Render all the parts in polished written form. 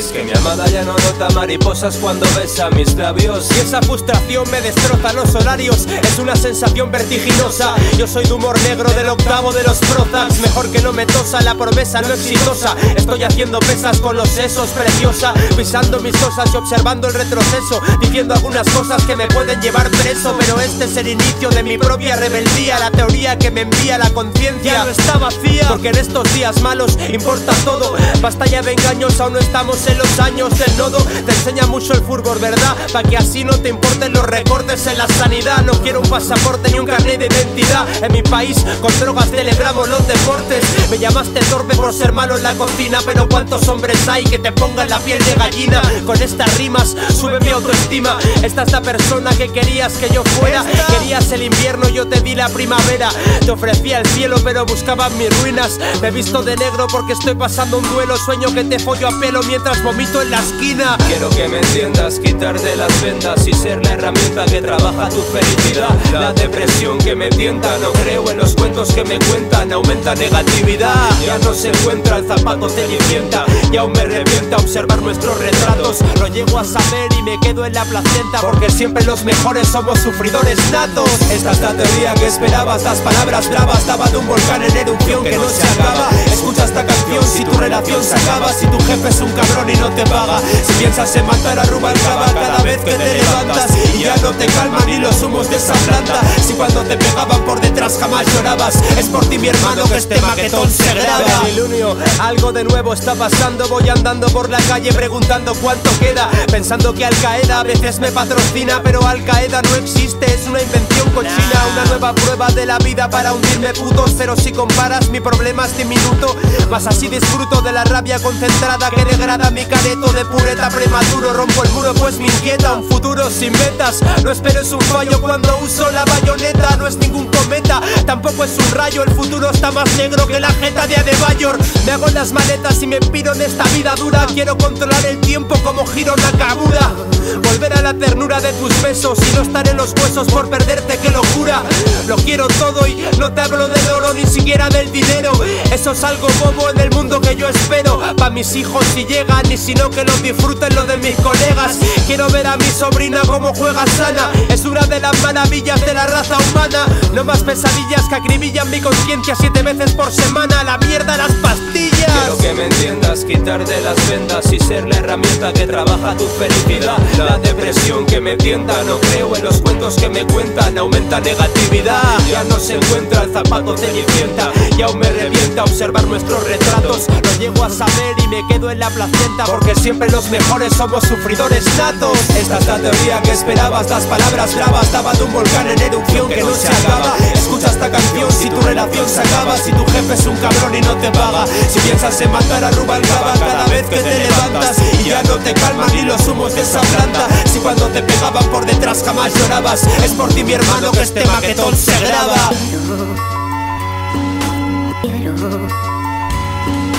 que mi amada ya no nota mariposas cuando besa mis labios. Y esa frustración me destroza los horarios, es una sensación vertiginosa. Yo soy de humor negro del octavo de los Prozacs. Mejor que no me tosa la promesa no exitosa. Estoy haciendo pesas con los sesos, preciosa, pisando mis cosas y observando el retroceso, diciendo algunas cosas que me pueden llevar preso. Pero este es el inicio de mi propia rebeldía. La teoría que me envía la conciencia ya no está vacía, porque en estos días malos importa todo. Basta ya de engaños, aún no estamos en los años del nodo. Te enseña mucho el fútbol, ¿verdad? Pa' que así no te importen los recortes en la sanidad. No quiero un pasaporte ni un carnet de identidad. En mi país con drogas celebramos los deportes. Me llamaste torpe por ser malo en la cocina, pero ¿cuántos hombres hay que te pongan la piel de gallina? Con estas rimas sube mi autoestima. Esta es la persona que querías que yo fuera. Querías el invierno, yo te di la primavera. Te ofrecía el cielo, pero buscabas mis ruinas. Me he visto de negro porque estoy pasando un duelo. Sueño que te follo a pelo mientras vomito en la esquina. Quiero que me entiendas, quitarte las vendas y ser la herramienta que trabaja tu felicidad. La depresión que me tienta, no creo en los cuentos que me cuentan, aumenta negatividad. Ya no se encuentra el zapato cenicienta y aún me revienta observar nuestros retratos. Lo llego a saber y me quedo en la placenta, porque siempre los mejores somos sufridores natos. Esta es la teoría que esperabas, las palabras bravas daban de un volcán en erupción que no se acaba. Escucha esta canción si tu relación se acaba, si tu jefe es un cabrón y no te paga, si piensas en matar a Rubalcaba cada vez que te levantas y ya no te calman ni los humos de esa planta. Si cuando te pegaban por detrás jamás llorabas, es por ti mi hermano que este maquetón se graba. Milunio, algo de nuevo está pasando. Voy andando por la calle preguntando cuánto queda, pensando que Al Qaeda a veces me patrocina, pero Al Qaeda no existe, es una invención cochina. Una nueva prueba de la vida para hundirme putos, pero si comparas mi problema es diminuto. Más así disfruto de la rabia concentrada que degrada mi careto de pureta prematuro. Rompo el muro pues me inquieta un futuro sin metas. No esperes un fallo cuando uso la bayoneta. No es ningún cometa, tampoco es un rayo. El futuro está más negro que la jeta de Adebayor. Me hago las maletas y me piro en esta vida dura. Quiero controlar el tiempo como Hiro Nakamura, volver a la ternura de tus besos y no estar en los huesos por perderte, qué locura. Lo quiero todo y no te hablo del oro ni siquiera del dinero. Eso es algo bobo en el mundo que yo espero pa' mis hijos si llegan, y si no que lo disfruten los de mis colegas. Quiero ver a mi sobrina como juega sana, es una de las maravillas de la raza humana. No más pesadillas que acribillan mi conciencia 7 veces por semana. La mierda las pastillas. Quiero que me entiendas, quitarte las vendas y ser la herramienta que trabaja tu felicidad. La depresión que me tienta, no creo en los cuentos que me cuentan, aumenta negatividad. Ya no se encuentra el zapato cenicienta y aún me revienta observar nuestros retratos. Lo llego a saber y me quedo en la placenta, porque siempre los mejores somos sufridores natos. Esta es la teoría que esperabas, las palabras bravas daban de un volcán en erupción que no se acaba. Escucha esta canción si tu relación se acaba, si tu jefe es un cabrón y no te paga, si piensas en matar a Rubalcaba cada vez que te levantas y ya no te calman ni los humos de esa planta. Si cuando te pegaban por detrás jamás llorabas, es por ti mi hermano que este maquetón se graba.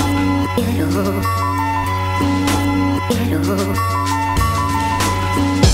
Quiero